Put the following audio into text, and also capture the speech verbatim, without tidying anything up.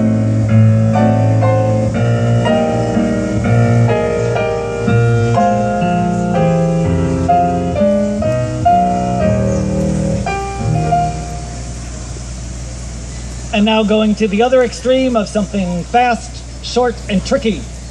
And now going to the other extreme of something fast, short, and tricky.